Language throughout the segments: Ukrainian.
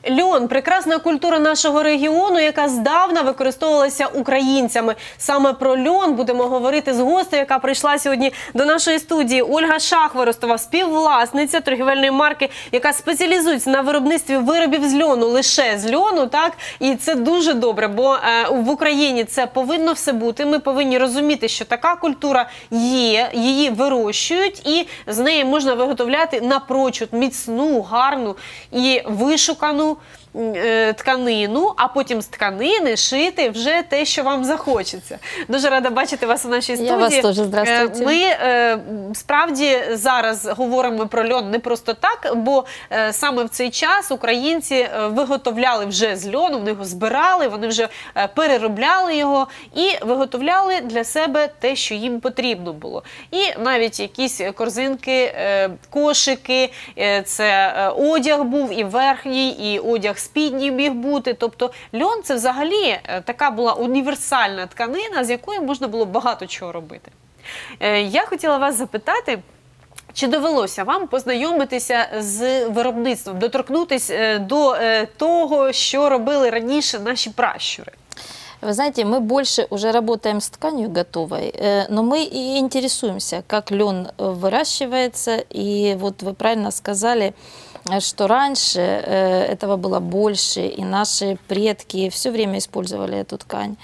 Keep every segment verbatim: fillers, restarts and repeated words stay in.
Льон – прекрасна культура нашого регіону, яка здавна використовувалася українцями. Саме про льон будемо говорити з гостею, яка прийшла сьогодні до нашої студії. Ольга Шахворостова, співвласниця торгівельної марки, яка спеціалізується на виробництві виробів з льону, лише з льону, так? І це дуже добре, бо е, в Україні це повинно все бути. Ми повинні розуміти, що така культура є, її вирощують, і з неї можна виготовляти напрочуд міцну, гарну і вишукану тканину, а потім з тканини шити вже те, що вам захочеться. Дуже рада бачити вас у нашій студії. Я вас теж, здравствуйте. Ми е, справді зараз говоримо про льон не просто так, бо е, саме в цей час українці виготовляли вже з льону, вони його збирали, вони вже е, переробляли його і виготовляли для себе те, що їм потрібно було. І навіть якісь корзинки, е, кошики, е, це е, одяг був і верхній, і одяг спідній міг бути. Тобто льон – це взагалі така була універсальна тканина, з якої можна було багато чого робити. Я хотіла вас запитати, чи довелося вам познайомитися з виробництвом, доторкнутися до того, що робили раніше наші пращури? Вы знаете, мы больше уже работаем с тканью готовой, но мы и интересуемся, как лен выращивается. И вот вы правильно сказали, что раньше этого было больше, и наши предки все время использовали эту ткань.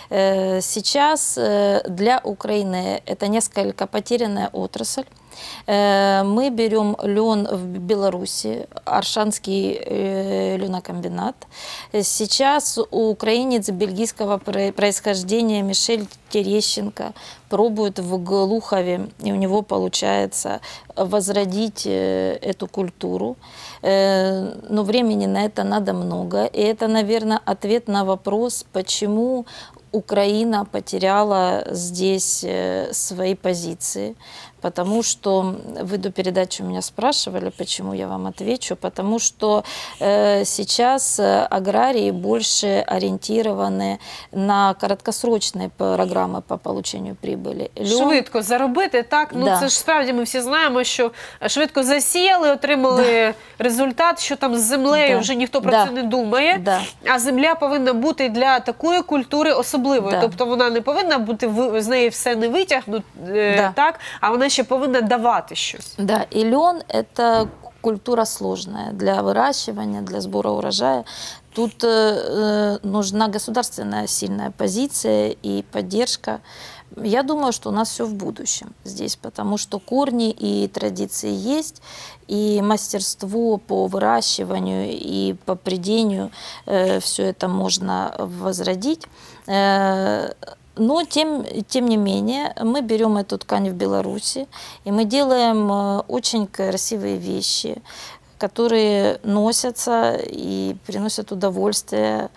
Сейчас для Украины это несколько потерянная отрасль. Мы берем лен в Беларуси, Аршанский ленокомбинат. Сейчас украинец бельгийского происхождения Мишель Терещенко пробует в Глухове, и у него получается возродить эту культуру. Но времени на это надо много. И это, наверное, ответ на вопрос, почему Украина потеряла здесь свои позиции. Потому что вы до передачи у меня спрашивали, почему я вам отвечу. Потому что э, сейчас аграрии больше ориентированы на короткосрочные программы по получению прибыли. Льон... Швидко заробити, так? Ну, да. Це ж справді ми всі знаємо, що швидко засіяли, отримали да. результат, що там з землею да. вже ніхто про да. це не думає. Да. А земля повинна бути для такої культури особливою. Да. Тобто вона не повинна бути, з неї все не витягнути, да. так? А вона ще повинна давати щось. Да, и лен – это культура сложная для выращивания, для сбора урожая. Тут э, нужна государственная сильная позиция и поддержка. Я думаю, что у нас все в будущем здесь, потому что корни и традиции есть, и мастерство по выращиванию и по прядению, э, все это можно возродить. Э, Но, тем, тем не менее, мы берем эту ткань в Беларуси, и мы делаем очень красивые вещи, которые носятся и приносят удовольствие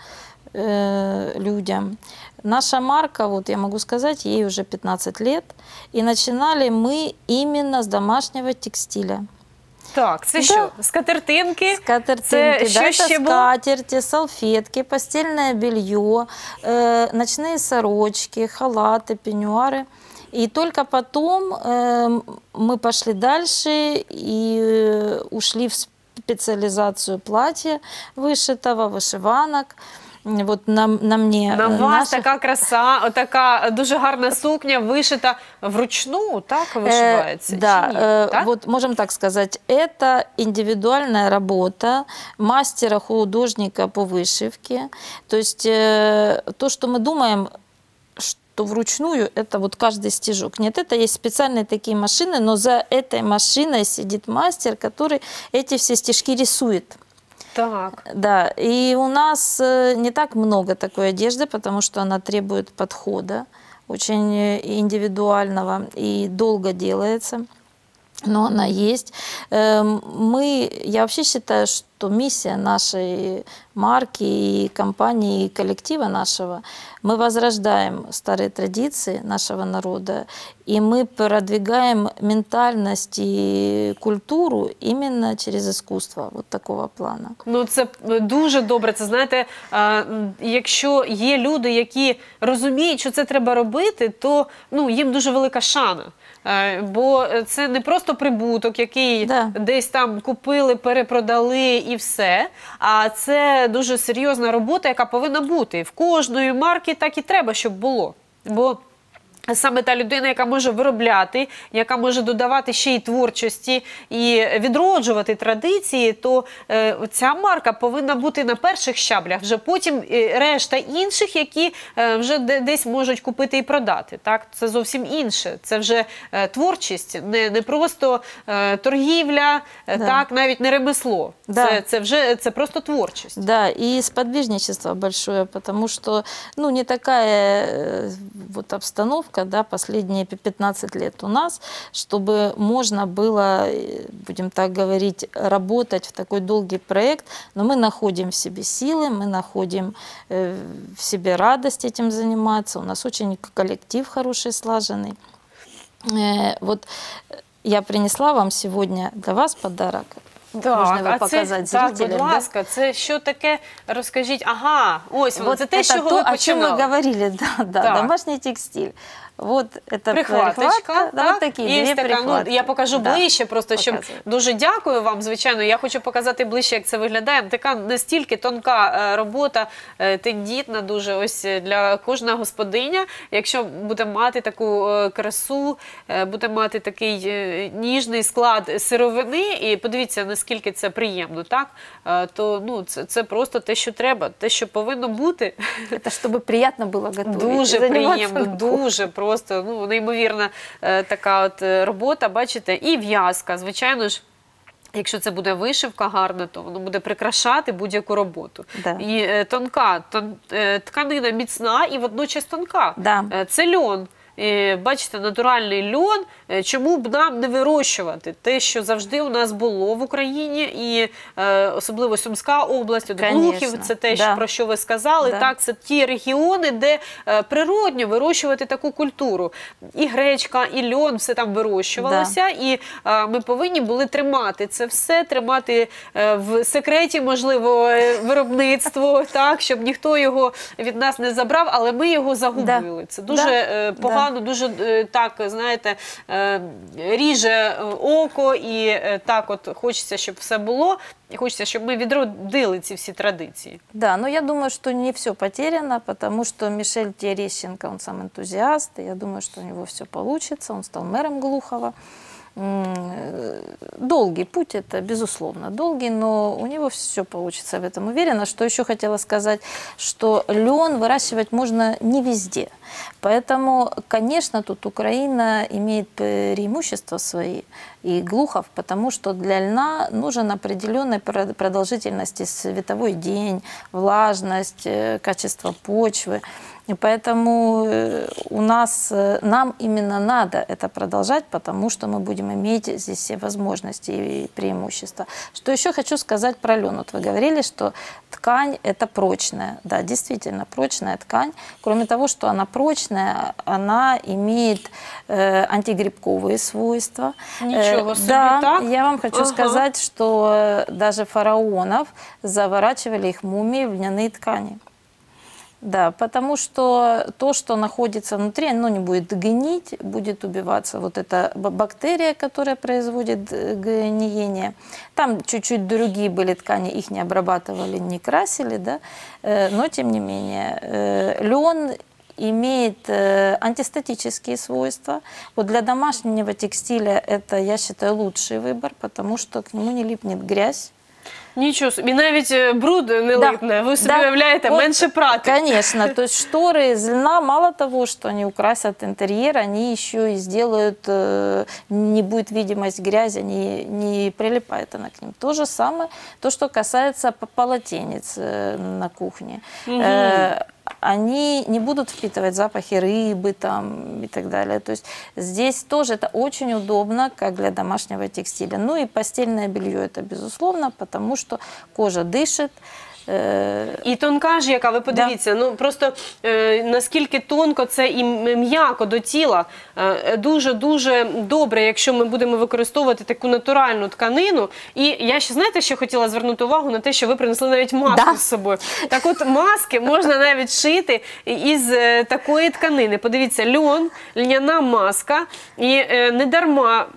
э, людям. Наша марка, вот я могу сказать, ей уже пятнадцать лет, и начинали мы именно с домашнего текстиля. Так, це да. що? Скатертинки? Скатертинки, це да, это скатерти, салфетки, постельное белье, э, ночные сорочки, халаты, пеньюары. И только потом э, мы пошли дальше и э, ушли в специализацию платья вышитого, вышиванок. Вот на, на мне, на вас наших... така краса, така дуже гарна сукня вишита вручну, так, вишивається? Э, да, э, так? Вот можем так сказать, это индивидуальная работа мастера-художника по вышивке. То есть э, то, что мы думаем, что вручную, это вот каждый стежок. Нет, это есть специальные такие машины, но за этой машиной сидит мастер, который эти все стежки рисует. Так. Да, и у нас не так много такой одежды, потому что она требует подхода, очень индивидуального и долго делается, но она есть. Мы, я вообще считаю, что миссия нашей марки и компании, и коллектива нашего, мы возрождаем старые традиции нашего народа, и мы продвигаем ментальность и культуру именно через искусство, вот такого плана. Ну, це дуже добре. Це, знаєте, якщо є люди, які розуміють, що це треба робити, то, ну, їм дуже велика шана. Бо це не просто прибуток, який да. десь там купили, перепродали і все. А це дуже серйозна робота, яка повинна бути. В кожної марки так і треба, щоб було. Бо саме та людина, яка може виробляти, яка може додавати ще й творчості і відроджувати традиції, то е, ця марка повинна бути на перших щаблях, вже потім е, решта інших, які е, вже де, десь можуть купити і продати. Так? Це зовсім інше. Це вже е, творчість, не, не просто е, торгівля, е, Да. так, навіть не ремесло. Да. Це, це вже це просто творчість. Да, и сподвижничество большое, потому что, ну, не такая э, вот обстановка, да, последние пятнадцать лет у нас, чтобы можно было, э, будем так говорить, работать в такой долгий проект, но мы находим в себе силы, мы находим э, в себе радость этим заниматься, у нас очень коллектив хороший, слаженный. Э, вот я принесла вам сегодня для вас подарок. Так, Можна його а показати це, так, зрителям, будь да? ласка, це що таке, розкажіть, ага, ось воно, Вот це те, это що то, ви о чем мы починали. говорили, да, да, Так. домашний текстиль. Вот это Прихваточка, прихватка, да, так, вот такие є две така, ну, прихватки. я покажу Да. ближче, просто щоб Показую. дуже дякую вам, звичайно, я хочу показати ближче, як це виглядає. Така настільки тонка е, робота, е, тендітна дуже ось е, для кожна господиня. Якщо буде мати таку е, красу, е, буде мати такий е, ніжний склад сировини, і подивіться, наскільки це приємно, так? Е, то ну, це, це просто те, що треба, те, що повинно бути. Это чтобы приятно было готовить. Дуже и заниматься приємно, на кухне. дуже просто, ну, неймовірна е, така от е, робота, бачите, і в'язка, звичайно ж. Якщо це буде вишивка гарна, то воно буде прикрашати будь-яку роботу. Да. І е, тонка, тон, е, тканина міцна і водночас тонка. Да. Е, це льон. І, бачите, натуральний льон, е, чому б нам не вирощувати те, що завжди у нас було в Україні, і е, особливо Сумська область, от Конечно. Глухів, це те, Да. що, про що ви сказали, Да. так, це ті регіони, де е, природньо вирощувати таку культуру. І гречка, і льон, все там вирощувалося, і е, ми повинні були тримати це все, тримати е, в секреті, можливо, е, виробництво, так, щоб ніхто його від нас не забрав, але ми його загубили. Це дуже Да. е, погано. Дуже е, так, знаєте, е, ріже е, око і е, так от хочеться, щоб все було, і хочеться, щоб ми відродили ці всі традиції. Да, но я думаю, что не все потеряно, потому что Мишель Терещенко, он сам энтузиаст, и я думаю, что у него все получится. Он стал мэром Глухова. М, Долгий путь, это безусловно долгий, но у него все получится, я в этом уверена. Что еще хотела сказать, что лен выращивать можно не везде. Поэтому, конечно, тут Украина имеет преимущества свои, и Глухов, потому что для льна нужен определенной продолжительности световой день, влажность, э, качество почвы. И поэтому э, у нас, э, нам именно надо это продолжать, потому что мы будем иметь здесь все возможности и преимущества. Что еще хочу сказать про лен. Вот вы говорили, что ткань это прочная. Да, действительно прочная ткань. Кроме того, что она прочная, она имеет э, антигрибковые свойства. Ничего Э, себе, да, так? я вам хочу Ага. сказать, что э, даже фараонов заворачивали их мумии в льняные ткани. Да, потому что то, что находится внутри, оно не будет гнить, будет убиваться. Вот эта б- бактерия, которая производит э, гниение. Там чуть-чуть другие были ткани, их не обрабатывали, не красили, да? Э, но тем не менее э, лен имеет э, антистатические свойства. Вот для домашнего текстиля это, я считаю, лучший выбор, потому что к нему не липнет грязь. Нічого собі, і навіть е, бруд не Да. липне, ви собі Да. уявляєте, Вот, менше прати. Конечно, то есть шторы из льна, мало того, что они украсят интерьер, они еще и сделают, э, не будет видимость грязи, не, не прилипает она к ним. То же самое, то, что касается п- полотенец э, на кухне. Э, они не будут впитывать запахи рыбы там, и так далее. То есть здесь тоже это очень удобно, как для домашнего текстиля. Ну и постельное белье это безусловно, потому что кожа дышит. э, І тонка ж яка, ви подивіться, ну просто е, наскільки тонко це і м- м'яко до тіла. Е, Дуже-дуже добре, якщо ми будемо використовувати таку натуральну тканину. І я ще, знаєте, що хотіла звернути увагу на те, що ви принесли навіть маску Да. з собою. Так от маски можна навіть шити із е, такої тканини. Подивіться, льон, льняна маска. І е, не дарма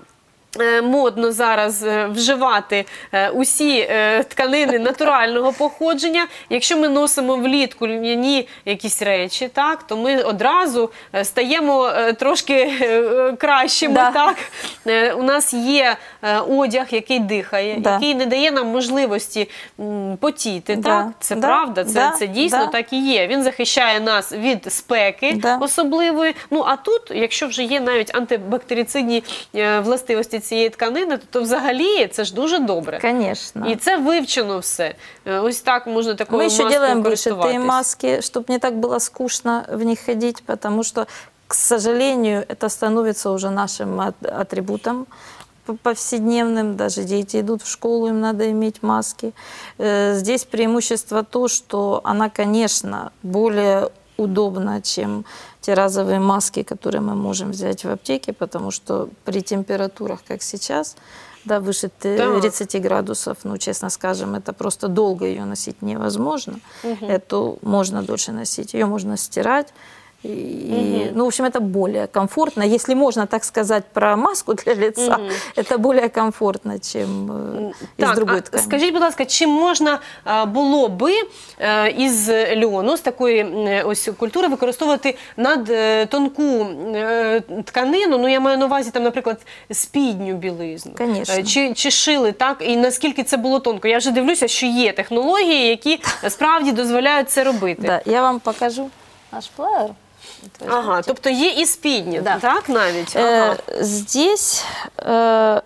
е, модно зараз е, вживати е, усі е, тканини натурального походження. Якщо ми носимо влітку льняні якісь речі, так, то ми одразу е, стаємо е, трошки е, кращими. Да. Так? Е, у нас є е, одяг, який дихає, Да. який не дає нам можливості м, потіти. Да. Так? Це Да. правда, це, Да. це дійсно Да. так і є. Він захищає нас від спеки Да. особливої. Ну, а тут, якщо вже є навіть антибактерицидні е, властивості цієї тканини, то, то взагалі це ж дуже добре. Конечно. І це вивчено все. Е, Ось так можна такою Мы еще маскою делаем вышитые користуватись. маски, чтобы не так было скучно в них ходить, потому что, к сожалению, это становится уже нашим от- атрибутом п- повседневным. Даже дети идут в школу, им надо иметь маски. Э, Здесь преимущество то, что она, конечно, более удобна, чем те разовые маски, которые мы можем взять в аптеке, потому что при температурах, как сейчас, да, выше Да. тридцати градусов, ну, честно скажем, это просто долго ее носить невозможно. Эту можно дольше носить, ее можно стирать. И, ну, в общем, это более комфортно. Если можно так сказать про маску для лица, это более комфортно, чем э, из Так, другой а ткани. скажіть, будь ласка, чи можна а, було би е, із льону, з такої е, ось культури використовувати над е, тонку е, тканину, ну я маю на увазі там, наприклад, спідню білизну? Конечно. Е, Чи, чи шили, так? І наскільки це було тонко? Я вже дивлюся, що є технології, які справді дозволяють це робити. Да, я вам покажу наш плеер. Вот Ага, возьмите. тобто є і спідні, Да. так, навіть? Э, Ага. Здесь э,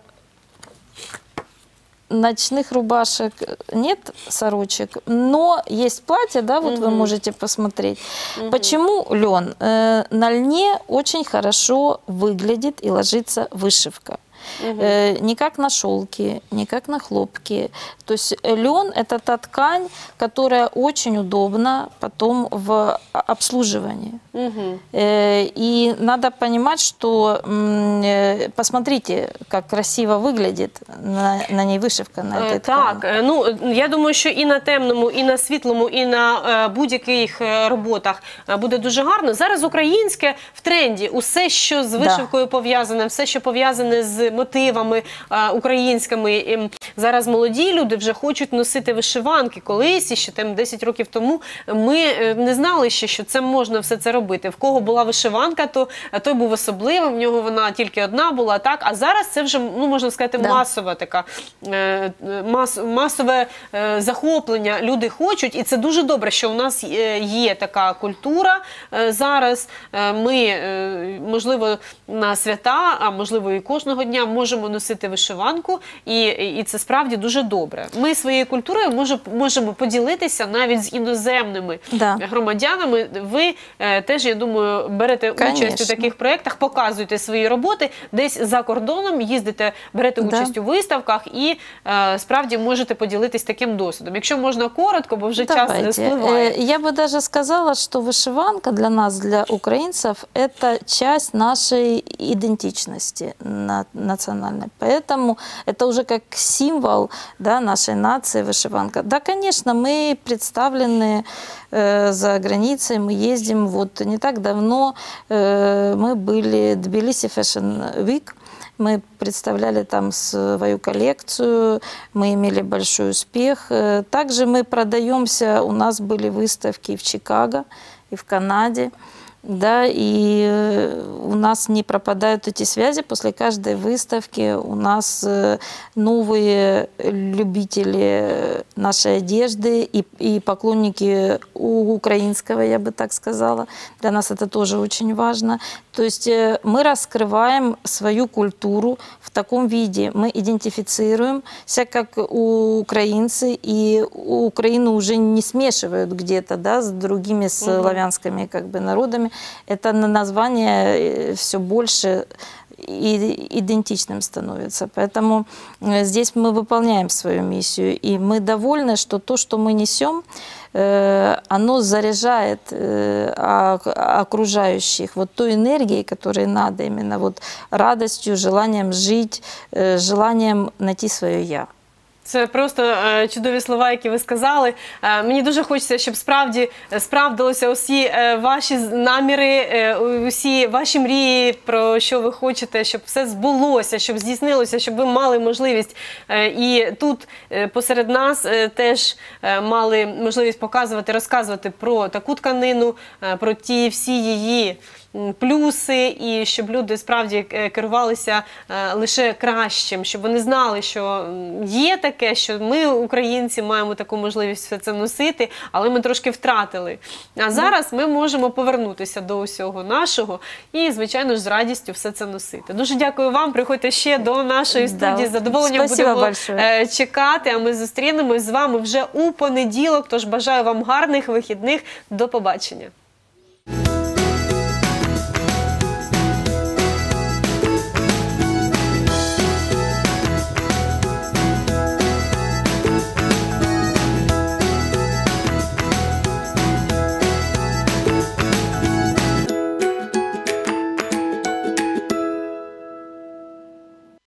ночных рубашек нет, сорочек, но есть платье, да, вот вы можете посмотреть. Почему лен? Э, на льне очень хорошо выглядит и ложится вышивка. Э, не как на шелке, не как на хлопке. То есть лен – это та ткань, которая очень удобна потом в обслуживании. Мгм. Э, И надо понимать, что, м, э, посмотрите, как красиво выглядит на, на ней вышивка на Е, этой Так, ткани. е, ну я думаю, що і на темному, і на світлому, і на е, будь-яких е, роботах е, буде дуже гарно. Зараз українське в тренді. Усе, що з вишивкою пов'язане, все, що пов'язане з мотивами е, українськими. І зараз молоді люди вже хочуть носити вишиванки. Колись, ще там десять років тому, ми е, не знали ще, що це можна все це робити. В кого була вишиванка, то е, той був особливим, в нього вона тільки одна була, так? А зараз це вже, ну можна сказати, Да. масова така, е, мас, масове е, захоплення. Люди хочуть, і це дуже добре, що у нас е, є така культура е, зараз. Е, Ми, е, можливо, на свята, а можливо і кожного дня можемо носити вишиванку, і, і це справді дуже добре. Ми своєю культурою може, можемо поділитися навіть з іноземними Да. громадянами. Ви е, теж, я думаю, берете участь у Конечно. таких проєктах, показуєте свої роботи, десь за кордоном їздите, берете Да. участь у виставках і е, справді можете поділитись таким досвідом. Якщо можна коротко, бо вже час Давайте. спливає. Э, Я бы даже сказала, что вышиванка для нас, для украинцев, это часть нашей идентичности на- национальной. Поэтому это уже как символ, да, нашей нации вышиванка. Да, конечно, мы представлены э, за границей, мы ездим. Вот не так давно э, мы были в Тбилиси Fashion Week. Мы представляли там свою коллекцию, мы имели большой успех. Э, Также мы продаемся, у нас были выставки в Чикаго и в Канаде. Да, и э, у нас не пропадают эти связи. После каждой выставки у нас э, новые любители нашей одежды и, и поклонники у- украинского, я бы так сказала. Для нас это тоже очень важно. То есть э, мы раскрываем свою культуру в таком виде. Мы идентифицируемся как украинцы, и Украину уже не смешивают где-то, да, с другими славянскими как бы народами. Это на- название все больше и идентичным становится. Поэтому э, здесь мы выполняем свою миссию. И мы довольны, что то, что мы несем, э, оно заряжает э, о- окружающих вот той энергией, которой надо, именно вот радостью, желанием жить, э, желанием найти свое «я». Це просто е, чудові слова, які ви сказали. Е, мені дуже хочеться, щоб справді е, справдилося усі е, ваші з- наміри, е, усі ваші мрії, про що ви хочете, щоб все збулося, щоб здійснилося, щоб ви мали можливість е, і тут е, посеред нас е, теж е, мали можливість показувати, розказувати про таку тканину, е, про ті всі її м, плюси, і щоб люди справді е, керувалися е, лише кращим, щоб вони знали, що м, є таке, що ми, українці, маємо таку можливість все це носити, але ми трошки втратили. А зараз ми можемо повернутися до усього нашого і, звичайно ж, з радістю все це носити. Дуже дякую вам. Приходьте ще до нашої Да. студії. З задоволенням Спасибо будемо большое. е, чекати, а ми зустрінемось з вами вже у понеділок. Тож бажаю вам гарних вихідних. До побачення.